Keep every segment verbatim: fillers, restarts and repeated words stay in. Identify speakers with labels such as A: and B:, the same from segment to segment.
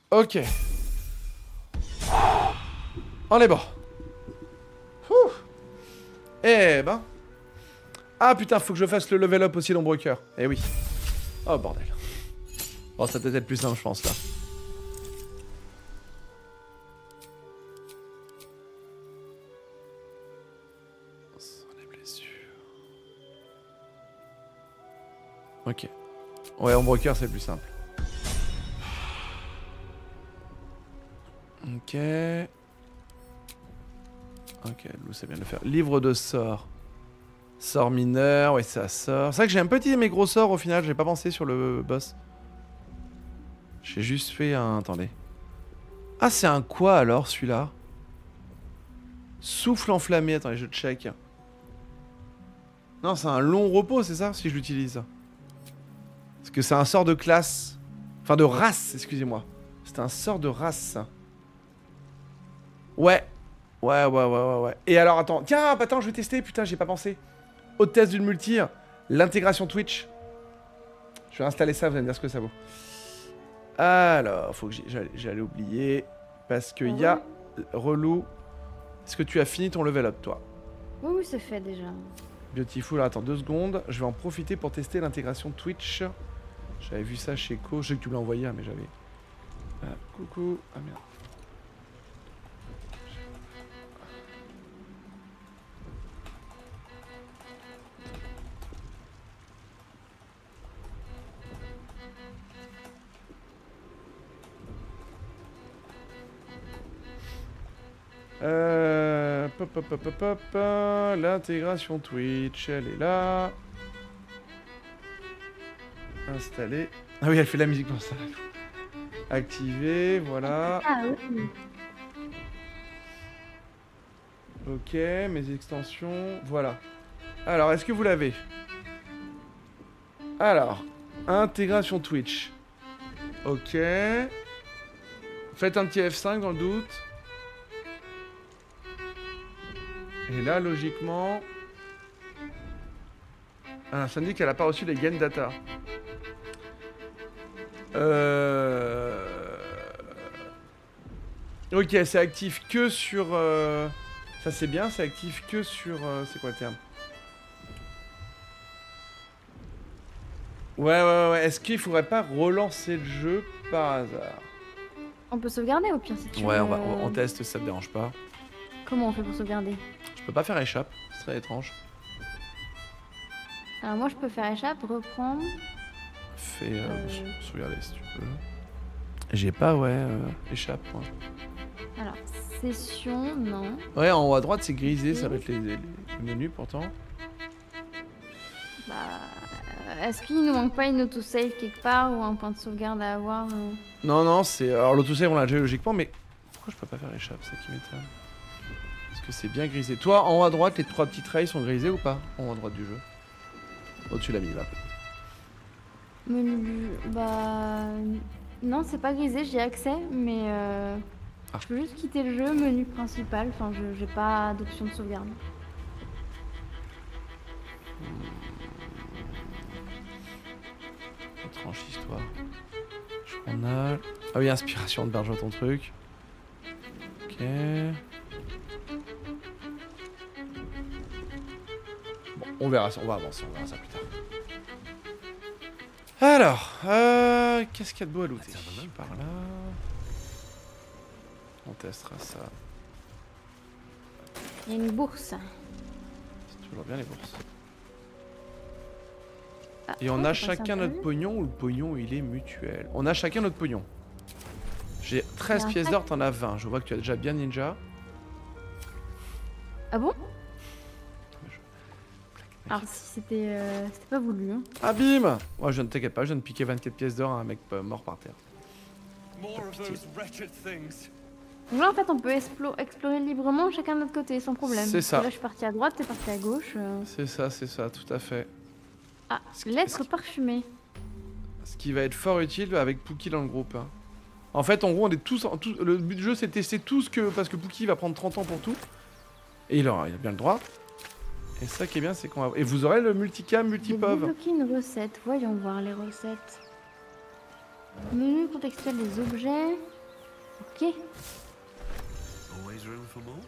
A: Ok. On est bon. Ouh. Eh ben. Ah putain, faut que je fasse le level up aussi l'ombre cœur. Eh oui. Oh bordel. Bon, ça peut être plus simple, je pense là. Les blessures. Ok. Ouais, ombre cœur, c'est plus simple. Ok. Ok, Lou, c'est bien de le faire. Livre de sorts. Sort mineur, ouais, ça sort. C'est vrai que j'ai un petit mes gros sorts au final, j'ai pas pensé sur le boss. J'ai juste fait un. Attendez. Ah, c'est un quoi alors celui-là? Souffle enflammé, attendez, je check. Non, c'est un long repos, c'est ça, si je l'utilise? Parce que c'est un sort de classe. Enfin, de race, excusez-moi. C'est un sort de race, ça. Ouais. Ouais, ouais, ouais, ouais, ouais. Et alors, attends. Tiens, attends, je vais tester, putain, j'ai pas pensé. Hôtesse d'une multi, l'intégration Twitch. Je vais installer ça, vous allez me dire ce que ça vaut. Alors, faut que j'allais oublier. Parce qu'il y a relou. Est-ce que tu as fini ton level up, toi?
B: Oui, oui, c'est fait déjà.
A: Beautiful, alors attends deux secondes. Je vais en profiter pour tester l'intégration Twitch. J'avais vu ça chez Co. Je sais que tu me l'as envoyé, hein, mais j'avais. Ah, coucou. Ah merde. Euh, pop, pop, pop, pop, pop, l'intégration Twitch, elle est là. Installer. Ah oui, elle fait de la musique pour ça. Activer, voilà.
B: Ah oui.
A: Ok, mes extensions, voilà. Alors, est-ce que vous l'avez? Alors, intégration Twitch. Ok. Faites un petit F cinq dans le doute. Et là, logiquement... Ah, ça me dit qu'elle n'a pas reçu les gain data. Euh... Ok, c'est actif que sur... Euh... Ça c'est bien, c'est actif que sur... Euh... C'est quoi le terme? Ouais, ouais, ouais. Est-ce qu'il faudrait pas relancer le jeu par hasard?
B: On peut sauvegarder au pire si tu
A: Ouais,
B: veux.
A: on, va, on, on teste, ça te dérange pas.
B: Comment on fait pour sauvegarder?
A: Je peux pas faire échappe, c'est très étrange.
B: Alors moi je peux faire échappe, reprendre.
A: Fais euh,
B: Euh...
A: sauvegarder si tu peux. J'ai pas, ouais, euh, échappe, moi.
B: Alors, session, non.
A: Ouais, en haut à droite c'est grisé, ça va être les, les, les menus pourtant.
B: Bah... Est-ce qu'il nous manque pas une autosave quelque part ou un point de sauvegarde à avoir euh...
A: Non, non, c'est... Alors l'autosave on l'a déjà logiquement, mais... Pourquoi je peux pas faire échappe, c'est ça qui m'étonne. Est-ce que c'est bien grisé? Toi, en haut à droite, les trois petites rails sont grisés ou pas? En haut à droite du jeu. Au-dessus de la mini-map.
B: Menu... Bah... Non, c'est pas grisé, j'ai accès, mais... Euh...
A: Ah.
B: Je peux juste quitter le jeu, menu principal, enfin je j'ai pas d'option de sauvegarde.
A: Étrange histoire. Journal. Ah oui, inspiration de Bergeau, ton truc. Ok. Bon, on verra ça, on va avancer, on verra ça plus tard. Alors, euh, qu'est-ce qu'il y a de beau à looter? Par là. On testera ça.
B: Il y a une bourse.
A: C'est toujours bien les bourses.
B: Ah,
A: Et on
B: oh,
A: a chacun notre pognon ou le pognon il est mutuel? On a chacun notre pognon. J'ai treize pièces d'or, t'en as vingt. Je vois que tu as déjà bien ninja.
B: Ah bon? Alors si c'était euh, c'était pas voulu. Hein.
A: Ah bim! Ouais, je ne t'inquiète pas, je viens de piquer vingt-quatre pièces d'or à un mec mort par terre.
B: Donc là en fait on peut explorer librement chacun de notre côté sans problème.
A: C'est ça.
B: Là je suis parti à droite, t'es parti à gauche. Euh...
A: C'est ça, c'est ça, tout à fait.
B: Ah, lettre parfumée.
A: Ce qui va être fort utile avec Pookie dans le groupe. Hein. En fait, en gros, on est tous, en, tout, le but du jeu, c'est de tester tout ce que... Parce que Pookie va prendre trente ans pour tout. Et il, aura, il a bien le droit. Et ça qui est bien, c'est qu'on va... Et vous aurez le multicam, multipov.
B: Débloquer une recette. Voyons voir les recettes. Menu contextuel des objets. Ok.
C: Always room for more.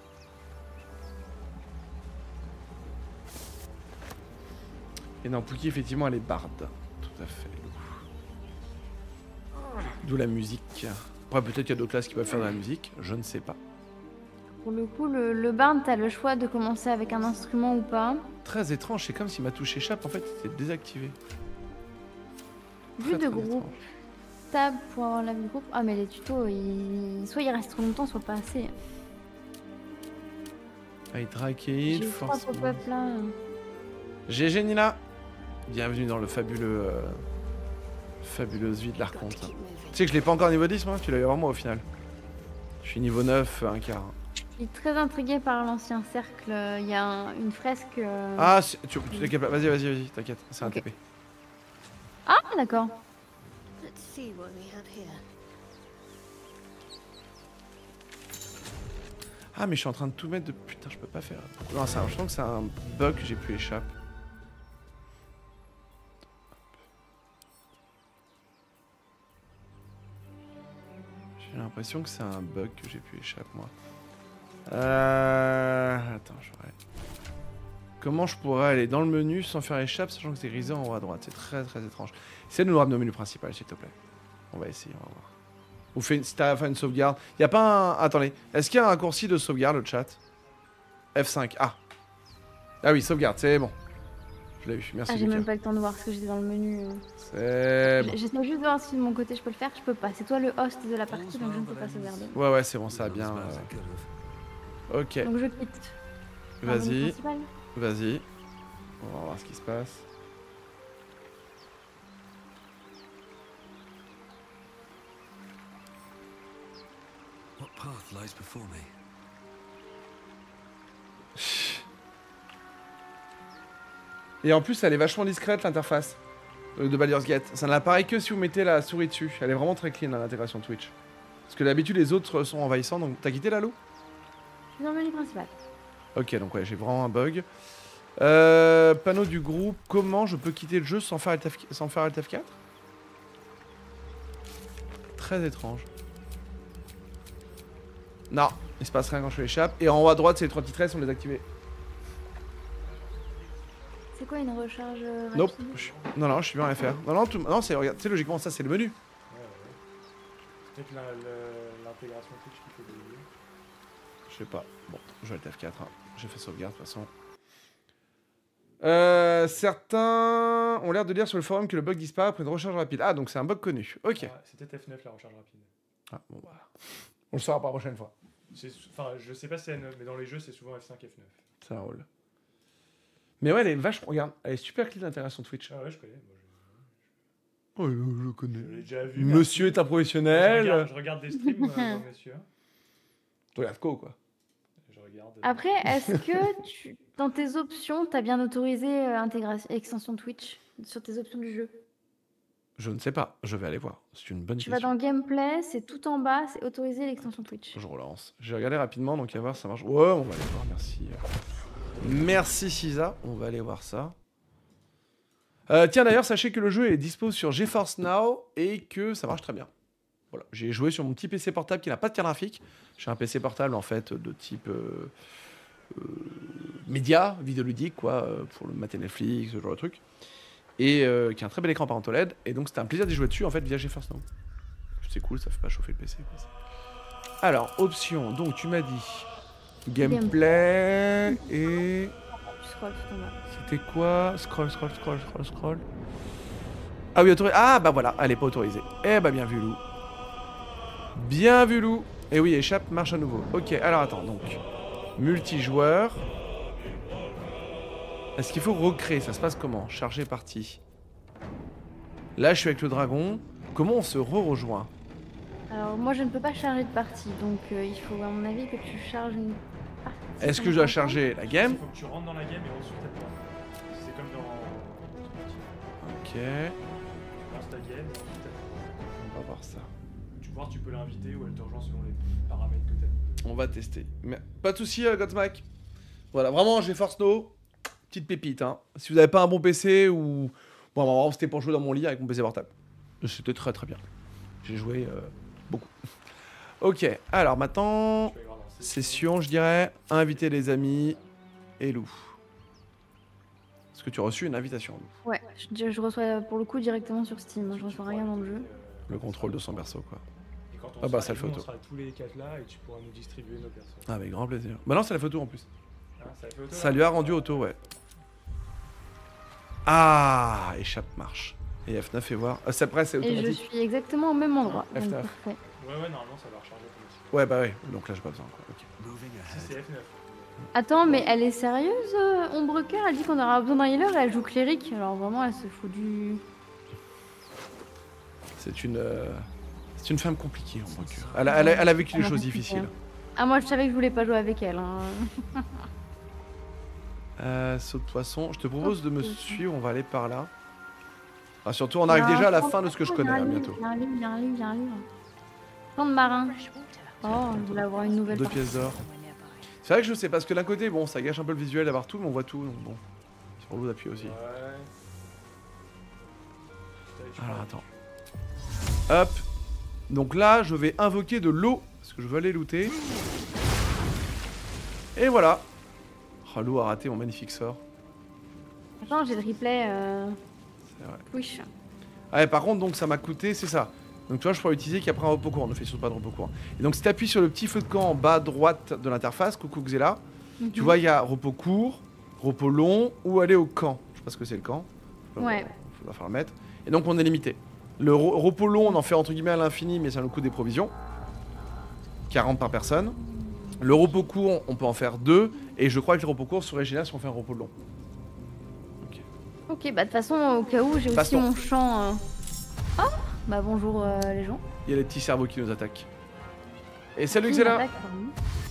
A: Et non, Pookie, effectivement, elle est barde. Tout à fait. D'où la musique. Après, peut-être qu'il y a d'autres classes qui peuvent faire de la musique. Je ne sais pas.
B: Pour le coup, le, le barn, t'as le choix de commencer avec un instrument ou pas.
A: Très étrange, c'est comme si ma touche échappe, en fait, était désactivée.
B: Vue
A: Très,
B: de
A: très
B: groupe.
A: étrange.
B: Tab pour avoir la vue de groupe. Ah, mais les tutos, ils... soit ils restent trop longtemps, soit pas assez.
A: Hydrakeid,
B: J'ai eu trois
A: forcément.
B: pop-up là.
A: G G Nina. Bienvenue dans le fabuleux... Euh... fabuleuse vie de l'Archonte. Tu sais que je l'ai pas encore niveau dix, moi. Tu l'as eu avant moi, au final. Je suis niveau neuf, un quart.
B: Je suis très intriguée par l'ancien cercle. Il y a un- une fresque. euh,
A: Ah, tu, tu t'inquiète pas. Vas-y, vas-y, vas-y, t'inquiète. C'est un
B: Ok.
A: T P.
B: Ah, d'accord.
D: Let's see what we have here.
A: Ah, mais je suis en train de tout mettre de... Putain, je peux pas faire... Non, ça, je pense que c'est un bug que j'ai pu échapper. J'ai l'impression que c'est un bug que j'ai pu échapper, moi. Euh... Attends, j'aurais... Comment je pourrais aller dans le menu sans faire échappe, sachant que c'est grisé en haut à droite? C'est très très étrange. Essaye de nous ramener au menu principal, s'il te plaît. On va essayer, on va voir. Ou fais une... si t'as fait une sauvegarde. Y a pas un... Attendez. Est-ce qu'il y a un raccourci de sauvegarde, le chat? F cinq. Ah. Ah oui, sauvegarde, c'est bon. Je l'ai eu, merci.
B: Ah, j'ai
A: Lucas.
B: même pas le temps de voir ce que j'étais dans le menu.
A: C'est bon.
B: J'essaie juste de voir si de mon côté je peux le faire. Je peux pas. C'est toi le host de la partie, donc je ne peux pas sauvegarder.
A: Ouais, ouais, c'est bon, ça a bien...
C: Smells
A: euh,
C: good.
A: Ok,
B: Donc je quitte. le menu
A: vas-y,
B: principal.
A: vas-y. On va voir ce qui se passe.
C: What path lies before me?
A: Et en plus, elle est vachement discrète, l'interface euh, de Baldur's Gate. Ça n'apparaît que si vous mettez la souris dessus. Elle est vraiment très clean, l'intégration Twitch. Parce que d'habitude, les autres sont envahissants. Donc, t'as quitté Lalo?
B: Je suis dans le menu principal.
A: Ok, donc ouais, j'ai vraiment un bug. Euh, panneau du groupe. Comment je peux quitter le jeu sans faire Alt F... sans faire Alt F quatre? Très étrange. Non, il se passe rien quand je l'échappe. Et en haut à droite, c'est les trois petites traits, on les activés.
B: C'est quoi une recharge euh, rapide?
A: Nope. Je suis- Non, non, je suis bien en F R. Non, non, tout... non c'est regarde, tu sais, logiquement, ça, c'est le menu.
E: C'est peut-être la- le- l'intégration Twitch qui fait des vidéos.
A: Je sais pas. Bon, je vais Alt F quatre. Hein. J'ai fait sauvegarde de toute façon. Euh, certains ont l'air de dire sur le forum que le bug disparaît après une recharge rapide. Ah, donc c'est un bug connu. Ok.
E: Ouais, c'est peut-être F neuf la recharge rapide.
A: Ah, bon, bah. On le saura pour la prochaine fois.
E: C'est sou- Enfin, je sais pas si c'est F neuf, mais dans les jeux, c'est souvent F cinq, F neuf.
A: Ça roule. Mais ouais, elle est vachement. Regarde, elle est super clean l'intégration Twitch.
E: Ah ouais, je connais. Moi,
A: Oh, je, je connais.
E: je je l'ai déjà vu.
A: Monsieur est un
E: merci. Je
A: professionnel.
E: regarde, je regarde des streams, euh, dans monsieur.
A: Tu regardes quoi, quoi?
E: Je regarde. euh,
B: Après, est-ce que tu, dans tes options, t'as bien autorisé euh, intégration, extension Twitch sur tes options du jeu?
A: Je ne sais pas. Je vais aller voir. C'est une bonne
B: Tu vas
A: question.
B: dans Gameplay, c'est tout en bas, c'est autoriser l'extension Twitch.
A: Je relance. J'ai regardé rapidement, donc à voir si ça marche. Ouais, on va aller voir. Merci. Merci, Sisa. On va aller voir ça. Euh, tiens, d'ailleurs, sachez que le jeu est dispo sur GeForce Now et que ça marche très bien. Voilà. J'ai joué sur mon petit P C portable qui n'a pas de carte graphique. J'ai un P C portable, en fait, de type euh, euh, média, vidéoludique, quoi, euh, pour le mater Netflix, ce genre de truc. Et euh, qui a un très bel écran parent O L E D. Et donc, c'était un plaisir d'y jouer dessus, en fait, via GeForce Now. C'est cool, ça fait pas chauffer le P C. Quoi. Alors, option. Donc, tu m'as dit gameplay et...
B: Tu scrolles tout en bas.
A: C'était quoi? Scroll, scroll, scroll, scroll, scroll. Ah oui, autorisé. Ah bah voilà, elle est pas autorisée. Eh bah bien vu, Lou. Bien vu, Lou. Et oui, échappe, marche à nouveau. Ok, alors attends, donc. Multijoueur. Est-ce qu'il faut recréer? Ça se passe comment? Charger partie. Là, je suis avec le dragon. Comment on se re-rejoint?
B: Alors, moi, je ne peux pas charger de partie, donc euh, il faut, à mon avis, que tu charges une partie.
A: Est-ce que je dois charger la game?
E: Il faut que tu rentres dans la game et ensuite t'appuies. C'est comme dans.
A: Ok,
E: Tu lances ta game et ensuite t'appuies.
A: on va voir ça.
E: Tu vois, tu peux l'inviter ou elle te rejoint selon les paramètres que t'as.
A: On va tester. Mais pas de soucis, euh, Godsmack. Voilà, vraiment, j'ai Force No. Petite pépite, hein. Si vous n'avez pas un bon P C ou... Bon, vraiment, c'était pour jouer dans mon lit avec mon P C portable. C'était très très bien. J'ai joué euh, beaucoup. Ok, alors maintenant,
E: Je vais aller voir dans ces-
A: session, je dirais, inviter les amis et Lou. Est-ce que tu as reçu une invitation, Lou?
B: Ouais, je, je reçois pour le coup directement sur Steam. Je
E: Tu
B: reçois
E: pourras
B: rien dans le
E: ajouter,
B: jeu.
E: euh,
A: Le contrôle de son perso, quoi.
E: Et quand on
A: Ah bah,
E: sera-
A: c'est le
E: nous,
A: photo.
E: On sera tous les quatre là et tu pourras nous distribuer nos persos.
A: Ah, avec grand plaisir. Bah non, c'est la photo en plus.
E: Hein, ça fait auto,
A: Ça
E: là
A: lui a rendu auto, ouais. Ah, échappe marche. Et F neuf, et voir. Ah, c'est après, c'est
B: Et je
A: automatique.
B: suis exactement au même endroit.
A: F
B: Donc,
A: neuf.
B: parfait.
E: Ouais, ouais, normalement ça va recharger automatiquement.
A: Ouais, bah ouais. Donc là, j'ai pas besoin, quoi. Ok.
C: Moving
E: Si
C: ahead.
E: c'est F neuf.
B: Attends, mais elle est sérieuse, euh, Ombrecoeur? Elle dit qu'on aura besoin d'un healer et elle joue cléric. Alors vraiment, elle se fout du...
A: C'est une. euh, C'est une femme compliquée, en tant que. Elle a, elle a- elle a vécu des
B: Elle a
A: choses
B: vécu,
A: difficiles.
B: ouais. Ah, moi je savais que je voulais pas jouer avec elle. Hein.
A: Euh, saut de poisson. Je te propose de me
B: Saut de poisson.
A: suivre, on va aller par là. Ah, surtout, on arrive
B: Non,
A: déjà à la
B: prends-
A: fin de ce que je
B: prends,
A: connais,
B: il y a
A: hein,
B: un livre,
A: bientôt.
B: Il y a un livre, il y a un livre, il y a un livre. Plan de marin. Oh, je voulais avoir une nouvelle
A: Deux
B: partie.
A: pièces d'or. C'est vrai que je sais, parce que d'un côté, bon, ça gâche un peu le visuel d'avoir tout, mais on voit tout, donc bon. Sur l'eau d'appui aussi.
E: Ouais. Putain, je
A: Alors
E: crois-
A: attends. Hop. Donc là, je vais invoquer de l'eau, parce que je veux aller looter. Et voilà. Oh, l'eau a raté mon magnifique sort.
B: Attends, j'ai le replay. Euh...
A: C'est vrai.
B: Wish.
A: Ah, ouais, par contre, donc ça m'a coûté, c'est ça. Donc tu vois, je pourrais utiliser qu'après un repos court. On ne fait surtout pas de repos court. Et donc si tu appuies sur le petit feu de camp en bas à droite de l'interface, coucou Xela, tu vois, il y a repos court, repos long ou aller au camp. Je sais pas ce que c'est le camp.
B: Ouais.
A: Il va falloir le mettre. Et donc on est limité. Le re- repos long, on en fait entre guillemets à l'infini, mais ça nous coûte des provisions. quarante par personne. Le repos court, on peut en faire deux. Et je crois que le repos court serait génial si on fait un repos long.
B: Ok, bah de toute façon, au cas où, j'ai aussi
A: Passe-ton.
B: mon champ. euh. Ah bah bonjour euh, les gens.
A: Il y a les petits cerveaux qui nous attaquent. Et salut
B: Qui
A: Xela.
B: m'attaque, pardon.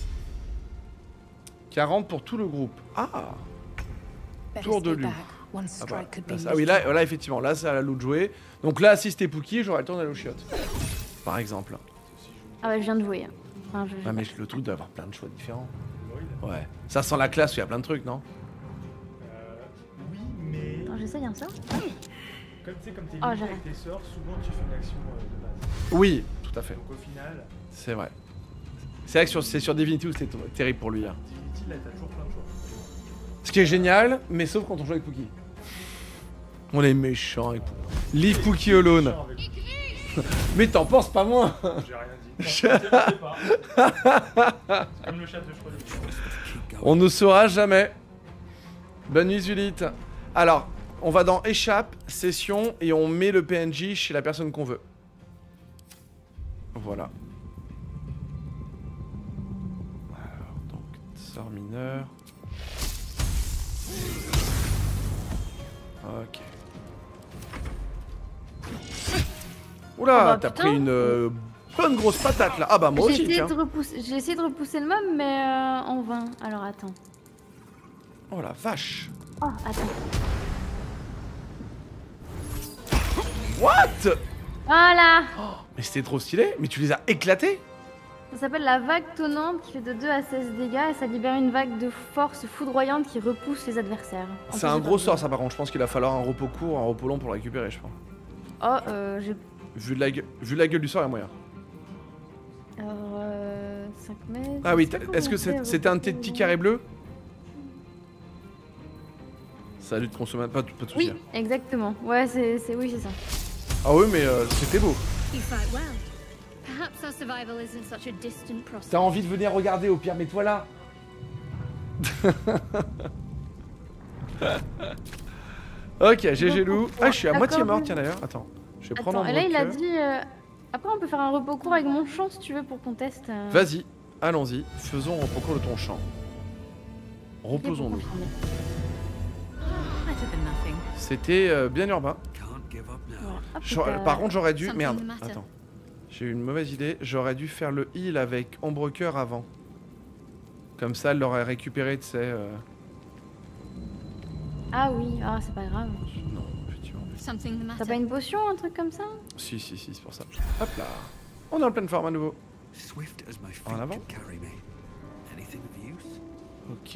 A: quarante pour tout le groupe. Ah Tour de lui. Ah, bah,
F: Ah,
A: là, ça- ah oui, là, là effectivement, là c'est à la loup de jouer. Donc là, si c'était Pookie, j'aurais le temps d'aller au chiottes. Par exemple.
B: Ah bah je viens de jouer. Enfin, je...
A: Ah mais le truc d'avoir plein de choix différents.
E: Android.
A: Ouais. Ça sent la classe, il y a plein de trucs, non?
E: Euh, oui, mais
B: Attends, j'essaye un ça.
E: comme tu sais, comme t'es
B: Oh,
E: limité
B: j'arrête.
E: avec tes sorts, souvent tu fais une action euh, de base.
A: Oui, tout à fait.
E: Donc au final,
A: C'est vrai. C'est vrai que sur- c'est sur Divinity où c'était terrible pour lui. Hein.
E: Divinity là t'as toujours plein de choix.
A: Ce qui est génial, mais sauf quand on joue avec Pookie. On est méchant avec Pookie. Leave Pookie alone.
E: Chiant avec-
A: Mais t'en penses pas moins.
E: J'ai rien dit. Non, je sais pas. C'est comme le chat de Schrödinger.
C: Keep going.
A: On ne saura jamais. Bonne nuit Zulite. Alors, on va dans échappe, session, et on met le P N J chez la personne qu'on veut. Voilà. Alors, donc, sort mineur. Ok. Oula,
B: Ah bah,
A: t'as
B: putain.
A: pris une euh, bonne grosse patate là. Ah bah moi
B: J'ai
A: aussi,
B: essayé,
A: tiens.
B: de repousser... j'ai essayé de repousser le mob, mais euh, en vain. Alors attends.
A: Oh la vache.
B: Oh, attends.
A: What?
B: Voilà.
A: Mais c'était trop stylé. Mais tu les as éclatés?
B: Ça s'appelle la vague tonnante qui fait de deux à seize dégâts et ça libère une vague de force foudroyante qui repousse les adversaires. En
A: C'est
B: plus,
A: un
B: j'ai
A: gros
B: pas
A: sort
B: vu.
A: ça par contre. Je pense qu'il va falloir un repos court, un repos long pour le récupérer, je pense.
B: Oh, euh, j'ai.
A: Vu, de la gueule, vu la gueule du sort, il y a moyen.
B: Alors, euh, cinq mètres.
A: Ah oui,
B: je sais
A: t'as-
B: pas
A: est-ce que
B: comment on
A: c'est-
B: fait,
A: c'était un de tes
B: repos-
A: petits carrés bleus? Salut de consommer, pas, de- pas de soucis.
B: Oui, exactement. Ouais, c'est, c'est... oui, c'est ça.
A: Ah oui, mais euh, c'était beau.
D: You fight well. Perhaps our survival isn't such a distant prospect.
A: T'as envie de venir regarder au pire, mets-toi là. Ok, G G Lou. Ah, je suis à
B: D'accord,
A: moitié mort,
B: oui.
A: tiens d'ailleurs. Attends, je vais prendre
B: Attends,
A: un
B: et là, il a
A: bloqueur.
B: dit. euh, Après, on peut faire un repos court avec mon champ si tu veux pour qu'on teste. euh,
A: Vas-y, allons-y. Faisons un concours de ton champ.
B: pour
A: Reposons-nous.
B: confirmer.
F: Better than nothing.
A: C'était euh, bien urbain.
C: Can't give up now.
B: Voilà. Hop,
A: J'aurais-
B: t'as-
A: Par contre, j'aurais dû.
D: Something
A: Merde,
D: the matter.
A: attends. J'ai eu une mauvaise idée. J'aurais dû faire le heal avec Ombrecoeur avant. Comme ça, elle l'aurait récupéré, tu sais. euh,
B: Ah oui, ah, c'est pas grave.
A: Non, effectivement.
D: Something the
B: T'as
D: matter.
B: pas une potion, un truc comme ça?
A: Si, si, si, c'est pour ça. Hop là. On est en pleine forme à nouveau.
C: Swift as my feet
A: En avant.
C: can carry me. Anything of use?
A: Ok.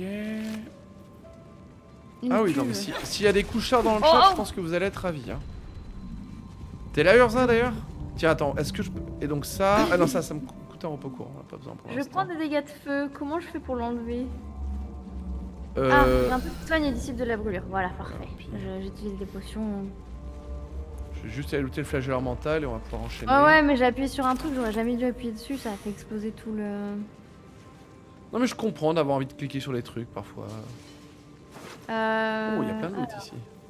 B: Une
A: Ah oui, non,
B: cuve.
A: mais si- s'il y a des couchards dans le
B: Oh,
A: chat,
B: oh.
A: je pense que vous allez être ravis. Hein. T'es là, Urza, d'ailleurs? Tiens, attends, est-ce que je peux. Et donc ça. Ah non, ça, ça me coûte tout un repos court, on n'a pas besoin pour
B: Je
A: l'instant.
B: prends des dégâts de feu. Comment je fais pour l'enlever?
A: Euh...
B: Ah, j'ai un peu de soigne et dissipe de la brûlure. Voilà, parfait.
A: puis-
B: Je- J'utilise des potions.
A: Je vais juste aller looter le flagelleur mental et on va pouvoir enchaîner.
B: Ouais, ouais, mais j'ai appuyé sur un truc, j'aurais jamais dû appuyer dessus, ça a fait exploser tout le.
A: Non mais je comprends d'avoir envie de cliquer sur les trucs parfois.
B: Euh...
A: Oh, il y a plein de loot
B: alors,
A: ici.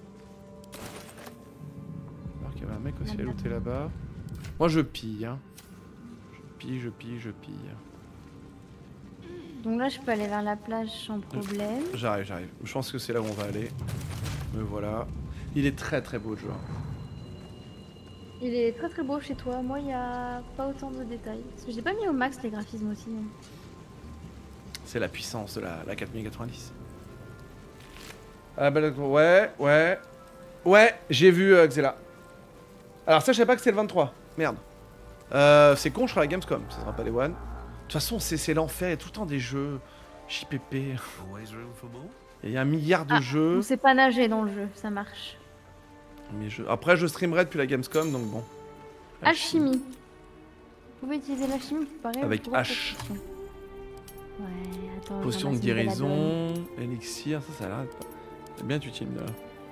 A: Alors qu'il y avait un mec aussi à looter là-bas. Moi je pille, hein. Je pille, je pille, je pille.
B: Donc là, je peux aller vers la plage sans problème.
A: J'arrive, j'arrive. Je pense que c'est là où on va aller. Me voilà. Il est très très beau le jeu.
B: Il est très très beau chez toi. Moi, il y a pas autant de détails. Parce que j'ai pas mis au max les graphismes aussi.
A: C'est la puissance de la, la quatre mille quatre-vingt-dix. Ah bah d'accord, ouais, ouais. Ouais, j'ai vu euh, Xela. Alors ça, je savais pas que c'était le vingt-trois. Merde. Euh, c'est con, je serai à la Gamescom. Ça sera pas les One. De toute façon, c'est c'est l'enfer. Il y a tout le temps des jeux. J P P.
C: Always room for more.
A: Il y a un milliard de
B: Ah,
A: jeux.
B: on sait pas nager dans le jeu, ça marche.
A: Mais je... Après, je streamerai depuis la Gamescom, donc bon.
B: Alchimie. Vous pouvez utiliser l'alchimie pour parer
A: Avec
B: aux grosses
A: H.
B: potions. Ouais, attends.
A: Potion de
B: j'en passe une belle adonne.
A: guérison, élixir, ça, ça a l'air d'être pas- c'est bien utile là.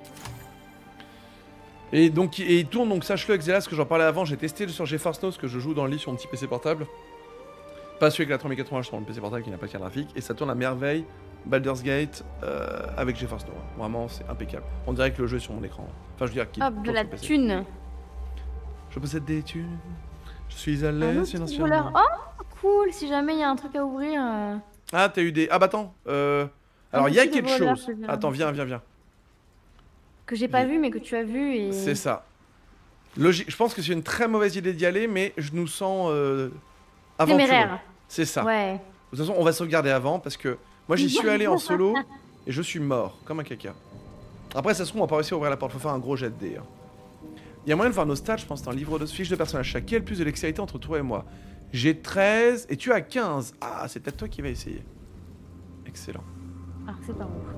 A: Et donc, et il tourne, donc sache-le, Xela, ce que j'en parlais avant, j'ai testé sur GeForce Now, ce que je joue dans le lit sur mon petit P C portable. Pas celui avec la trois mille quatre-vingts, sur mon P C portable qui n'a pas de carte graphique, et ça tourne à merveille, Baldur's Gate, euh, avec GeForce Now. Vraiment, c'est impeccable. On dirait que le jeu est sur mon écran. Enfin, je veux dire qu'il
B: Hop, de
A: tourne
B: la
A: sur P C.
B: thune.
A: Je possède des thunes, je suis à
B: Un
A: l'aise
B: autre
A: financièrement.
B: voleur. Oh, cool. Si jamais il y a un truc à ouvrir. euh,
A: Ah, t'as eu des... Ah bah attends, euh... Alors,
B: Un
A: il y a
B: outil de
A: quelque
B: voleur,
A: chose.
B: je viens
A: Attends,
B: de-
A: viens, viens, viens.
B: Que j'ai pas
A: Oui.
B: vu, mais que tu as vu. Et...
A: C'est ça. Logique. Je pense que c'est une très mauvaise idée d'y aller, mais je nous sens euh, aventureux.
B: Téméraire.
A: C'est ça.
B: Ouais.
A: De toute façon, on va sauvegarder avant parce que moi j'y suis allé en solo et je suis mort comme un caca. Après, ça se trouve, on va pas réussir à ouvrir la porte. Faut faire un gros jet de dés. hein. Il y a moyen de voir nos stats, je pense, dans un livre de fiches de personnage. Chaque quel plus de dextérité entre toi et moi. J'ai treize et tu as quinze. Ah, c'est peut-être toi qui vas essayer. Excellent.
B: Alors, c'est par où?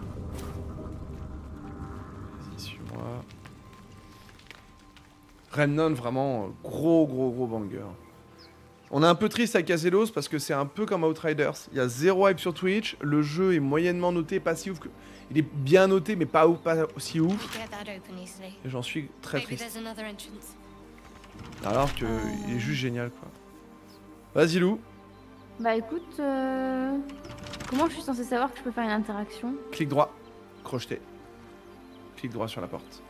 A: Vas-y, suis-moi. Remnon, vraiment, euh, gros, gros, gros banger. On est un peu triste à Caselos parce que c'est un peu comme Outriders. Il y a zéro hype sur Twitch, le jeu est moyennement noté, pas si ouf que... Il est bien noté, mais pas, ouf, pas aussi ouf.
G: Get that open easily.
A: Et j'en suis très
G: Maybe
A: triste.
G: there's another entrance.
A: Alors que il est juste génial, quoi. Vas-y, Lou.
B: Bah écoute, euh... comment je suis censée savoir que je peux faire une interaction?
A: Clic droit. Crocheté. Clic droit sur la porte.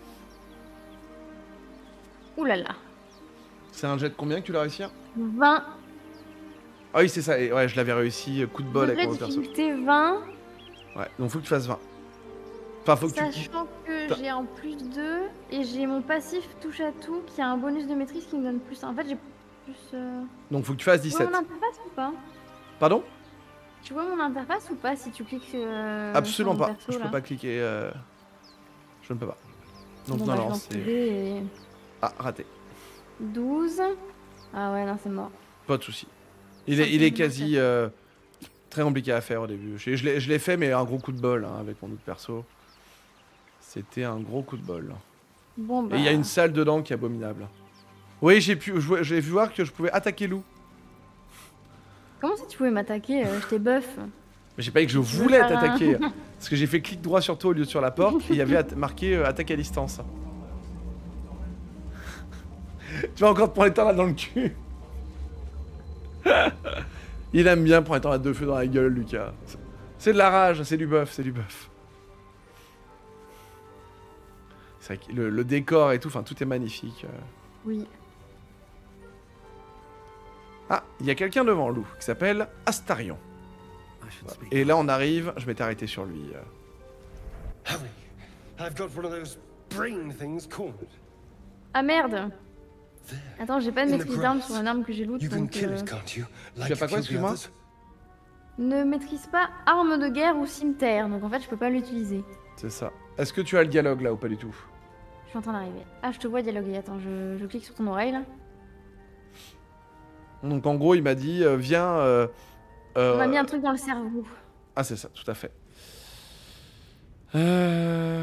B: Ouh là là.
A: C'est un jet de combien que tu l'as réussi à
B: vingt.
A: Ah oui, c'est ça. Et ouais, je l'avais réussi. euh, Coup de bol avec
B: Degré
A: mon
B: de
A: perso.
B: difficulté vingt.
A: Ouais, donc faut que tu fasses vingt. Enfin, faut que tu...
B: Sachant que
A: T'as-
B: j'ai en plus deux et j'ai mon passif touche à tout qui a un bonus de maîtrise qui me donne plus. En fait, j'ai plus. Euh...
A: Donc faut que tu fasses
B: Tu vois
A: dix-sept.
B: mon interface ou pas?
A: Pardon?
B: Tu vois mon interface ou pas si tu cliques euh,
A: Absolument
B: sur mon
A: pas.
B: perso,
A: Je peux
B: là.
A: pas cliquer. euh, Je ne peux pas. Donc
B: Bon,
A: non,
B: bah,
A: non,
B: je vais
A: c'est...
B: enlever et-
A: Ah, raté.
B: douze. Ah ouais, non, c'est mort.
A: Pas de souci. Il
B: Ça
A: est, il
B: fait
A: est
B: une
A: quasi euh, très compliqué à faire au début. Je, je l'ai- je l'ai fait, mais un gros coup de bol hein, avec mon autre perso. C'était un gros coup de bol.
B: Bon, bah.
A: Et il y a une salle dedans qui est abominable. Oui, j'ai pu, je- j'ai vu voir que je pouvais attaquer Lou.
B: Comment ça tu pouvais m'attaquer? euh, Je t'ai buff.
A: Mais j'ai pas dit que je
B: veux
A: voulais
B: faire un-
A: t'attaquer. Parce que j'ai fait clic droit sur toi au lieu de sur la porte et il y avait at- marqué euh, attaque à distance. Tu vas encore te prendre les tornades dans le cul. Il aime bien prendre les tornades de feu dans la gueule, Lucas. C'est de la rage, c'est du buff, c'est du buff. C'est vrai que le, le décor et tout, enfin tout est magnifique. euh.
B: Oui.
A: Ah, il y a quelqu'un devant Lou qui s'appelle Astarion.
C: I should speak.
A: Et là on arrive, je m'étais arrêté sur lui. euh.
H: Harry, I've got one of those brain things cornered.
B: Ah merde.
H: There.
B: Attends, j'ai pas de
H: In the
B: maîtrise d'arme
H: grass.
B: sur une arme que j'ai loot.
H: You can
B: Donc,
H: kill
B: euh,
H: it, can't you?
A: as
H: Like
A: pas quoi,
H: you killed the
A: excuse-moi
H: others?
B: ne maîtrise pas arme de guerre ou cimetière. Donc en fait, je peux pas l'utiliser.
A: C'est ça. Est-ce que tu as le dialogue là ou pas du tout?
B: Je suis en train d'arriver. Ah, je te vois dialoguer. Attends, je, je clique sur ton oreille là.
A: Donc en gros, il m'a dit euh, viens. euh, euh,
B: On m'a mis un truc dans le cerveau.
A: Ah, c'est ça, tout à fait. Euh...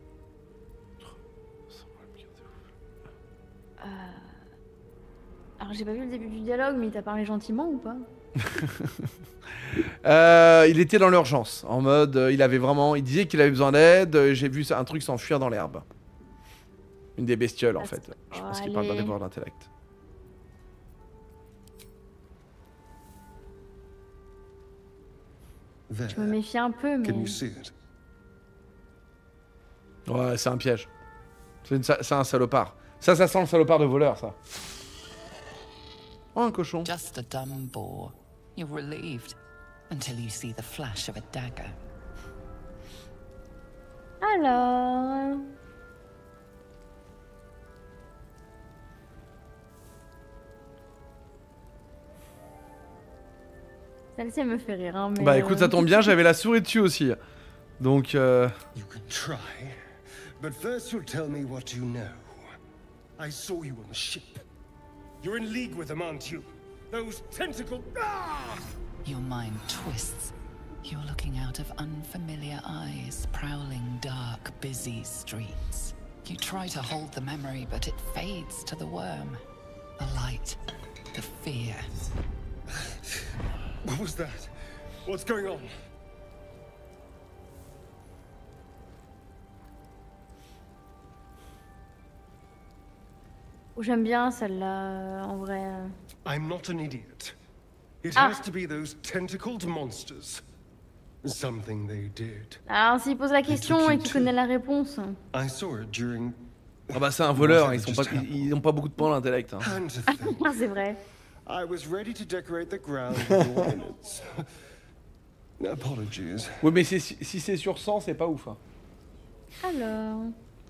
B: Alors, J'ai pas vu le début du dialogue, mais il t'a parlé gentiment ou pas?
A: Euh, il était dans l'urgence, en mode, euh, il avait vraiment, il disait qu'il avait besoin d'aide. euh, J'ai vu ça- un truc s'enfuir dans l'herbe. Une des bestioles en
B: Ah,
A: fait. Je
B: oh,
A: pense qu'il parle d'un
B: allez.
A: dévoreur d'intellect.
H: There.
B: Je me méfie un peu, mais...
H: Can you see it?
A: Ouais, c'est un piège. C'est une sa- c'est un salopard. Ça, ça sent le salopard de voleur, ça. Oh, un cochon.
G: Just a dumb boar. You're relieved until you see the flash of a dagger.
B: Alors... Celle-ci, elle me fait rire, hein, mais...
A: Bah écoute, ça
B: euh,
A: tombe bien, j'avais la souris dessus aussi. Donc, euh...
H: You can try, but first you'll tell me what you know. I saw you on the ship. You're in league with them, aren't you? Those tentacle... Ah!
G: Your mind twists. You're looking out of unfamiliar eyes, prowling dark, busy streets. You try to hold the memory, but it fades to the worm. The light, the fear.
H: What was that? What's going on?
B: J'aime bien celle-là, en vrai.
H: I'm not an idiot. It
B: Ah.
H: has to be those tentacled monsters. Something they did.
B: Alors, s'il pose la question et qu'il connaît la réponse...
H: I saw it during...
A: ah bah c'est un voleur, hein, ils sont pas, ils, ils ont pas beaucoup de points à l'intellect. Hein.
H: And to think,
B: Ah, c'est vrai.
H: I was ready to decorate the ground with your minutes. Apologies.
A: Oui, mais c'est- si c'est sur cent, c'est pas ouf. Hein.
B: Alors...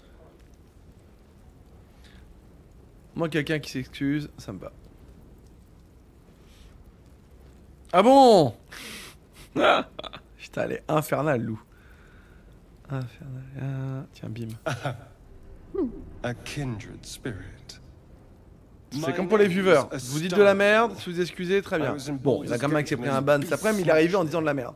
A: Moi, quelqu'un qui s'excuse, ça me va. Ah bon? Putain, elle est infernale, loup. Infernale. Ah, tiens, bim.
H: A kindred spirit.
A: C'est comme pour les viewers. Vous dites de la merde, si vous excusez, très bien. Bon, il a quand même accepté un ban cet après-midi, il est arrivé en disant de la merde.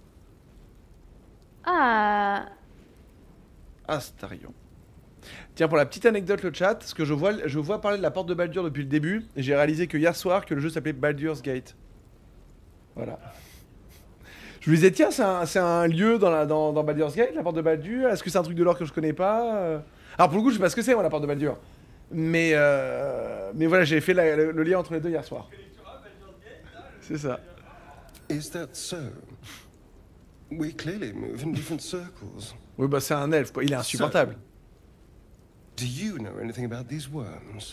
B: Ah...
A: Astarion. Tiens, pour la petite anecdote, le chat, ce que je vois, je vois parler de la porte de Baldur depuis le début, et j'ai réalisé que hier soir que le jeu s'appelait Baldur's Gate. Voilà. Je me disais, tiens, c'est un, c'est un lieu dans, la, dans, dans Baldur's Gate, la porte de Baldur. Est-ce que c'est un truc de lore que je connais pas euh Alors pour le coup, je sais pas ce que c'est, moi, la porte de Baldur. Mais, euh, mais voilà, j'ai fait la- le, le lien entre les deux hier soir. C'est ça.
H: Is that so? We clearly move in different circles.
A: Oui, bah c'est un elfe, quoi. Il est insupportable.
H: Do you know anything about these worms?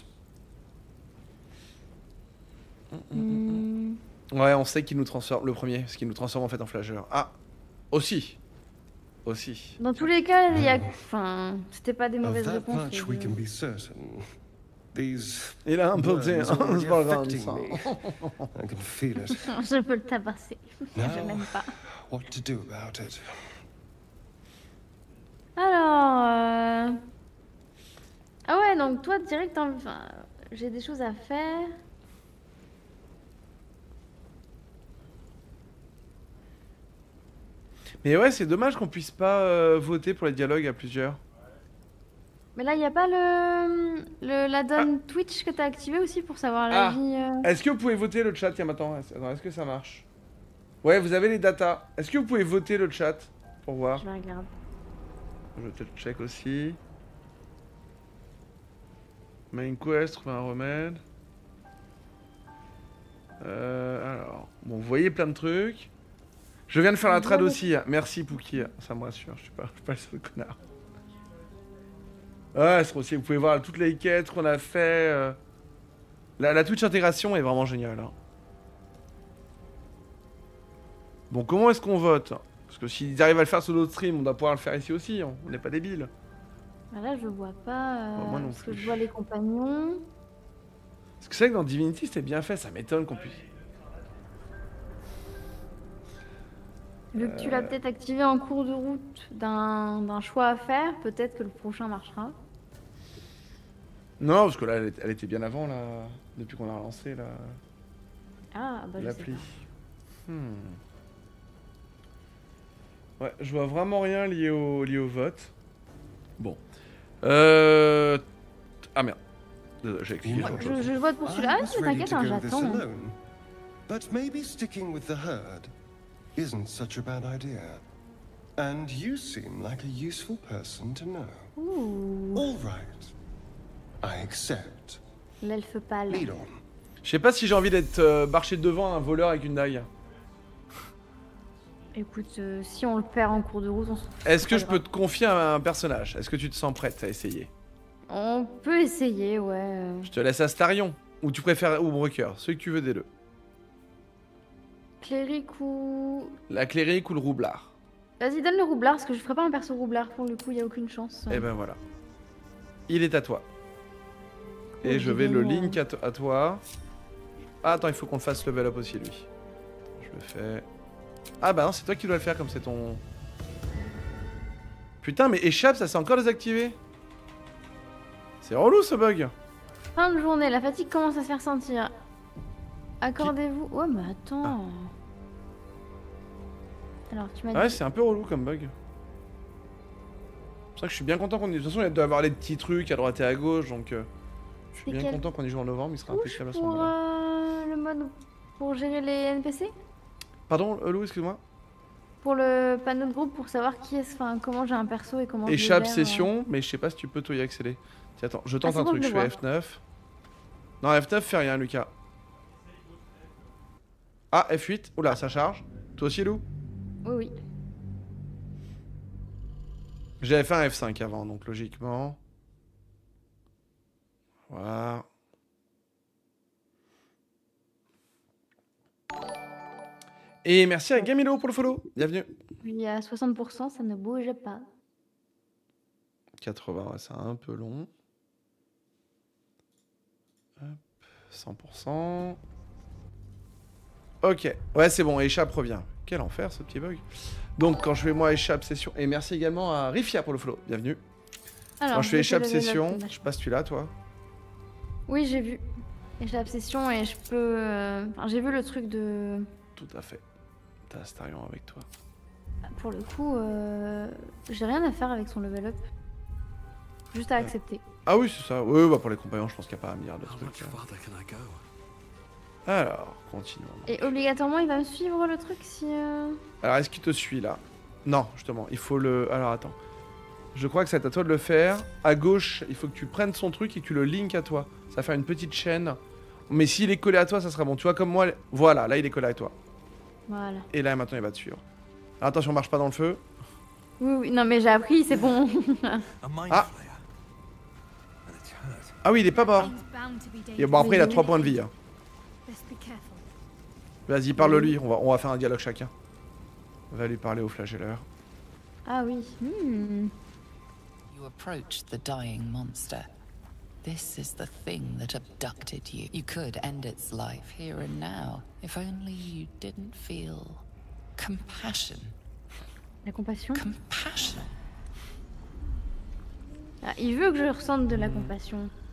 B: Hmm.
A: Ouais, on sait qu'il nous transforme, le premier, ce qu'il nous transforme en fait en flageur. Ah, aussi. Aussi.
B: Dans tous les cas, il y a... Enfin, c'était pas des
H: Of
B: mauvaises
H: that
B: réponses.
H: much
B: les
H: we
B: deux.
H: can be certain. These
A: Il a un peu de...
H: worms are already
A: c'est pas grave,
H: affecting
A: ça.
H: me. I can feel it.
B: Je peux le tabasser. Je
H: Now,
B: l'aime pas.
H: what to do about it?
B: Alors... euh, Ah ouais, donc toi, direct, t'as envie- enfin, j'ai des choses à faire.
A: Mais ouais, c'est dommage qu'on puisse pas euh, voter pour les dialogues à plusieurs.
B: Mais là, il n'y a pas le, le la donne Twitch que t'as activé aussi pour savoir la
A: Ah.
B: vie. euh,
A: Est-ce que vous pouvez voter le chat? Tiens, maintenant, attends, est-ce que ça marche? Ouais, vous avez les datas. Est-ce que vous pouvez voter le chat pour voir?
B: Je vais regarder.
A: Je vais peut-être check aussi. Main quest, trouver un remède. Euh, alors, bon, vous voyez plein de trucs. Je viens de faire la trad aussi. Merci Pookie, ça me rassure, je suis pas, je suis pas le seul connard. Ouais, c'est aussi, vous pouvez voir toutes les quêtes qu'on a fait. euh. La, la Twitch intégration est vraiment géniale. Hein. Bon, comment est-ce qu'on vote? Parce que s'ils arrivent à le faire sur d'autres streams, on doit pouvoir le faire ici aussi. hein. On n'est pas débiles.
B: Ah, là, je vois pas. euh,
A: Bah, moi non
B: parce que
A: plus.
B: je vois les compagnons.
A: Parce que c'est vrai que dans Divinity c'était bien fait, ça m'étonne qu'on puisse.
B: Vu que tu l'as peut-être activé en cours de route d'un d'un choix à faire, peut-être que le prochain marchera.
A: Non, parce que là, elle, est- elle était bien avant, là, depuis qu'on a relancé la-
B: Ah, bah je sais
A: l'appli.
B: pas.
A: Hmm. Ouais, je vois vraiment rien lié au, lié au vote. Bon. Euh... Ah merde. Désolé, j'ai écrit
H: You
A: quelque
H: know,
A: chose.
B: Je, je vote pour celui-là.
H: I
B: Ah,
H: was
B: mais
H: ready
B: t'inquiète,
H: to
B: hein,
H: go this
B: j'attends. hein.
H: alone. But maybe sticking with the herd isn't such a bad idea. And you seem like a useful person to know.
B: Ouh,
H: All right. I accept.
B: l'elfe pâle.
H: Lead on.
A: Je sais pas si j'ai envie d'être euh, marché devant un voleur avec une dague.
B: Écoute, euh, si on le perd en cours de route, on se...
A: Est-ce que
B: pas
A: je
B: grave.
A: peux te confier un, un personnage? Est-ce que tu te sens prête à essayer?
B: On peut essayer, ouais.
A: Je te laisse Astarion. Ou tu préfères Oubreaker, celui que tu veux des deux.
B: Cléric ou...
A: La cléric ou le roublard.
B: Vas-y, donne le roublard, parce que je ferai pas un perso roublard pour le coup, il y a aucune chance.
A: Et ben voilà. Il est à toi. Et
B: Oh,
A: je vais le
B: évidemment.
A: link à, to- à toi. Ah, attends, il faut qu'on le fasse level up aussi, lui. Je le fais. Ah bah non, c'est toi qui dois le faire comme c'est ton... Putain, mais échappe, ça s'est encore désactivé. C'est relou ce bug.
B: Fin de journée, la fatigue commence à se faire sentir. Accordez-vous... Ouais, mais attends... Alors, tu m'as
A: Ah ouais,
B: dit...
A: c'est un peu relou comme bug. C'est vrai que je suis bien content qu'on y... De toute façon, il doit y avoir les petits trucs à droite et à gauche, donc... euh, Je suis
B: C'est
A: bien
B: quel
A: content qu'on y joue en novembre, il sera
B: Touche
A: impeccable à ce
B: pour
A: moment-là.
B: euh, le mode... Pour gérer les N P C?
A: Pardon, euh, Lou, excuse-moi.
B: Pour le panneau de groupe, pour savoir qui est... Enfin, comment j'ai un perso et comment je le
A: Échappe
B: gère, euh.
A: session, mais je sais pas si tu peux toi y accéder. Tiens, attends, je tente
B: c'est
A: un
B: bon,
A: truc,
B: je
A: je
B: le
A: fais
B: vois.
A: F neuf. Non, F neuf fait rien, Lucas. Ah, F huit, oula, ça charge. Toi aussi, Lou?
B: Oui, oui.
A: J'avais fait un F cinq avant, donc logiquement. Voilà. Et merci à Gamilo pour le follow. Bienvenue.
B: Puis à soixante pour cent, ça ne bouge pas.
A: quatre-vingts, ouais, c'est un peu long. Hop, cent pour cent. Ok, ouais, c'est bon, échappe revient. Quel enfer ce petit bug. Donc, quand je fais moi échappe session. Et merci également à Rifia pour le follow. Bienvenue.
B: Alors,
A: Quand je fais échappe
B: level up,
A: session,
B: c'est
A: je passe tu là, toi.
B: Oui, j'ai vu. Échappe session et je peux... euh, Enfin, j'ai vu le truc de...
A: Tout à fait. T'as Astarion avec toi.
B: Pour le coup, euh, j'ai rien à faire avec son level up. Juste à
A: Ouais.
B: accepter.
A: Ah oui, c'est ça. Oui, bah pour les compagnons, je pense qu'il n'y a pas un milliard de
C: How
A: trucs.
C: much farther can I go?
A: Alors, continuons.
B: Et obligatoirement, il va me suivre le truc si... euh,
A: Alors, est-ce qu'il te suit là? Non, justement, il faut le... Alors, attends. Je crois que c'est à toi de le faire. À gauche, il faut que tu prennes son truc et que tu le links à toi. Ça va faire une petite chaîne. Mais s'il est collé à toi, ça sera bon. Tu vois, comme moi... Voilà, là, il est collé à toi.
B: Voilà.
A: Et là, maintenant, il va te suivre. Alors, attention, marche pas dans le feu.
B: Oui, oui. Non, mais j'ai appris, c'est bon.
C: A mind
A: Ah.
C: flayer. And it's hurt.
A: Ah oui, il est pas mort.
D: It's bound to be
A: Et
D: dangerous.
A: bon, après, il a trois points de vie. hein.
D: Best be careful.
A: Vas-y, parle-lui. On va, on va faire un dialogue chacun. On va lui parler au flagelleur.
B: Ah oui. Hmm.
G: You approach the dying monster. This is the thing that abducted you. You could end its life here and now, if only you didn't feel compassion.
B: La compassion.
G: Compassion?
B: Ah, il veut que je ressente de la compassion.